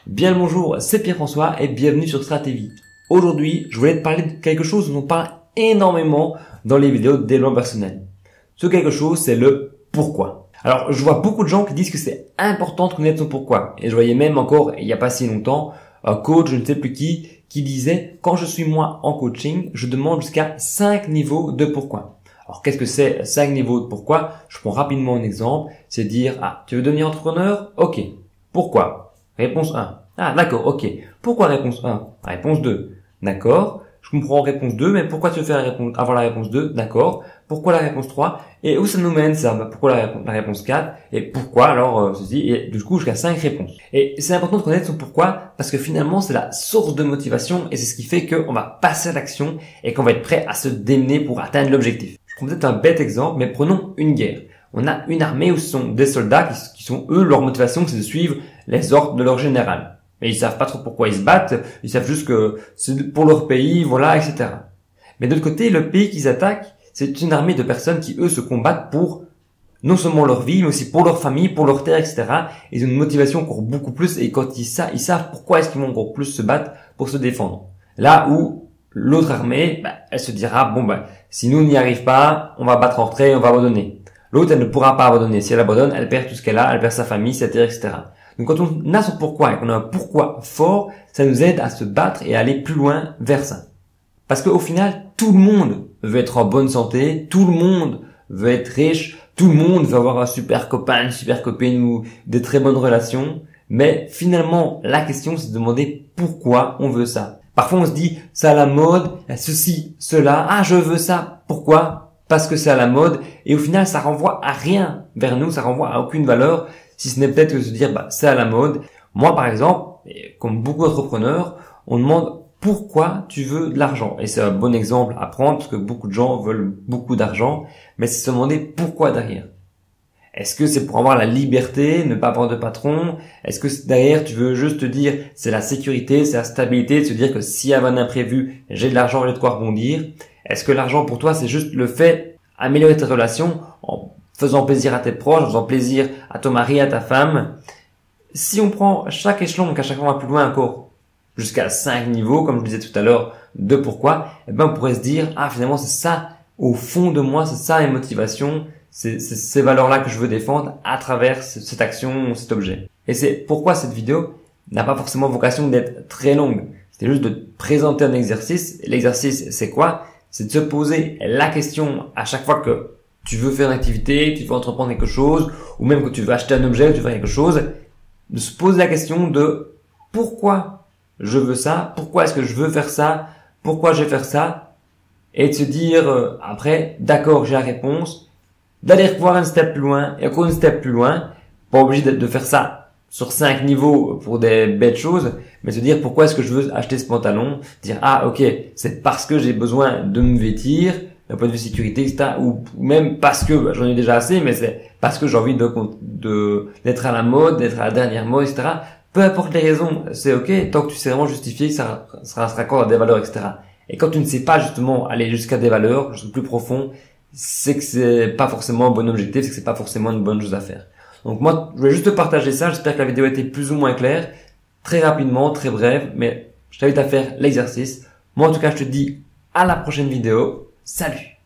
Bien le bonjour, c'est Pierre-François et bienvenue sur Stratévie. Aujourd'hui, je voulais te parler de quelque chose dont on parle énormément dans les vidéos de développement personnel. Ce quelque chose, c'est le pourquoi. Alors, je vois beaucoup de gens qui disent que c'est important de connaître son pourquoi. Et je voyais même encore, il n'y a pas si longtemps, un coach, je ne sais plus qui disait, quand je suis moi en coaching, je demande jusqu'à 5 niveaux de pourquoi. Alors, qu'est-ce que c'est 5 niveaux de pourquoi? Je prends rapidement un exemple, c'est dire, tu veux devenir entrepreneur? Ok. Pourquoi? Réponse 1. D'accord, ok. Pourquoi réponse 1? Réponse 2. D'accord. Je comprends réponse 2, mais pourquoi tu veux faire avoir la réponse 2? D'accord. Pourquoi la réponse 3? Et où ça nous mène ça? Pourquoi la réponse 4? Et pourquoi alors ceci? Et du coup, jusqu'à 5 réponses. Et c'est important de connaître son pourquoi parce que finalement, c'est la source de motivation et c'est ce qui fait qu'on va passer à l'action et qu'on va être prêt à se démener pour atteindre l'objectif. Je prends peut-être un bête exemple, mais prenons une guerre. On a une armée où ce sont des soldats qui sont eux, leur motivation, c'est de suivre les ordres de leur général. Et ils savent pas trop pourquoi ils se battent, ils savent juste que c'est pour leur pays, voilà, etc. Mais de l'autre côté, le pays qu'ils attaquent, c'est une armée de personnes qui, eux, se combattent pour non seulement leur vie, mais aussi pour leur famille, pour leur terre, etc. Ils ont une motivation encore beaucoup plus, et quand ils savent pourquoi est-ce qu'ils vont encore plus se battre pour se défendre. Là où l'autre armée, elle se dira, si nous n'y arrivons pas, on va battre en retrait, on va abandonner. L'autre, elle ne pourra pas abandonner. Si elle abandonne, elle perd tout ce qu'elle a, elle perd sa famille, sa terre, etc. Donc quand on a son pourquoi et qu'on a un pourquoi fort, ça nous aide à se battre et à aller plus loin vers ça. Parce qu'au final, tout le monde veut être en bonne santé, tout le monde veut être riche, tout le monde veut avoir un super copain, une super copine ou des très bonnes relations. Mais finalement, la question, c'est de demander pourquoi on veut ça. Parfois, on se dit, c'est à la mode, ceci, cela, je veux ça. Pourquoi? Parce que c'est à la mode, et au final, ça renvoie à rien vers nous, ça renvoie à aucune valeur, si ce n'est peut-être que de se dire, c'est à la mode. Moi, par exemple, comme beaucoup d'entrepreneurs, on demande pourquoi tu veux de l'argent. Et c'est un bon exemple à prendre, parce que beaucoup de gens veulent beaucoup d'argent, mais c'est se demander pourquoi derrière. Est-ce que c'est pour avoir la liberté, ne pas avoir de patron? Est-ce que derrière, tu veux juste te dire, c'est la sécurité, c'est la stabilité, de se dire que s'il y a un imprévu, j'ai de l'argent, j'ai de quoi rebondir? Est-ce que l'argent pour toi, c'est juste le fait d'améliorer tes relations en faisant plaisir à tes proches, en faisant plaisir à ton mari, à ta femme? Si on prend chaque échelon, qu'à chaque fois on va plus loin encore, jusqu'à 5 niveaux, comme je disais tout à l'heure, de pourquoi, on pourrait se dire, finalement c'est ça, au fond de moi, c'est ça les motivations, c'est ces valeurs-là que je veux défendre à travers cette action, cet objet. Et c'est pourquoi cette vidéo n'a pas forcément vocation d'être très longue. C'était juste de te présenter un exercice. Et l'exercice, c'est quoi? C'est de se poser la question à chaque fois que tu veux faire une activité, tu veux entreprendre quelque chose, ou même que tu veux acheter un objet, tu veux faire quelque chose, de se poser la question de pourquoi je veux ça, pourquoi est-ce que je veux faire ça, pourquoi je vais faire ça, et de se dire après, d'accord, j'ai la réponse, d'aller voir un step plus loin, et encore une step plus loin, pas obligé de faire ça sur 5 niveaux pour des bêtes choses, mais se dire pourquoi est-ce que je veux acheter ce pantalon, dire ok, c'est parce que j'ai besoin de me vêtir d'un point de vue sécurité, etc., ou même parce que j'en ai déjà assez, mais c'est parce que j'ai envie d'être à la mode, d'être à la dernière mode, etc. Peu importe les raisons, c'est ok, tant que tu sais vraiment justifier que ça se raccorde à des valeurs, etc. Et quand tu ne sais pas justement aller jusqu'à des valeurs, jusqu'au plus profond, c'est que c'est pas forcément un bon objectif, c'est que c'est pas forcément une bonne chose à faire. Donc moi, je vais juste te partager ça. J'espère que la vidéo a été plus ou moins claire. Très rapidement, très brève, mais je t'invite à faire l'exercice. Moi, en tout cas, je te dis à la prochaine vidéo. Salut!